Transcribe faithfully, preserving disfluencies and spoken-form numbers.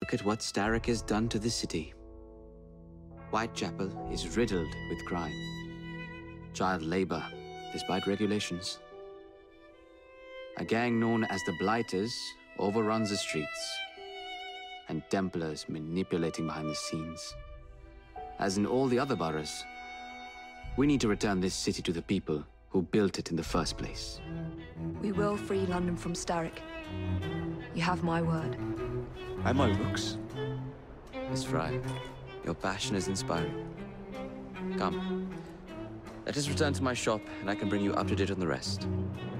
Look at what Stara has done to the city. Whitechapel is riddled with crime. Child labor, despite regulations. A gang known as the Blighters overruns the streets, and Templars manipulating behind the scenes. As in all the other boroughs, we need to return this city to the people who built it in the first place. We will free London from Starrick. You have my word. And my looks. Miss Fry, your passion is inspiring. Come, let us return to my shop, and I can bring you up to date on the rest.